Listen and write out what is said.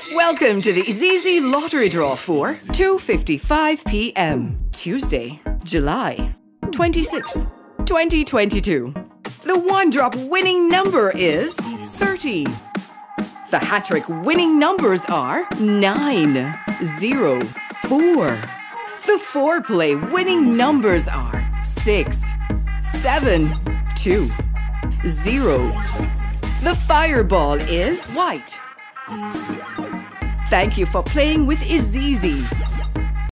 Welcome to the IZIZZI lottery draw for 2:55 p.m. Tuesday, July 26th, 2022. The one-drop winning number is 30. The HaTTrik winning numbers are 9, 0, 4. The four-play winning numbers are 6, 7, 2, 0. The fireball is white. Thank you for playing with IZIZZI.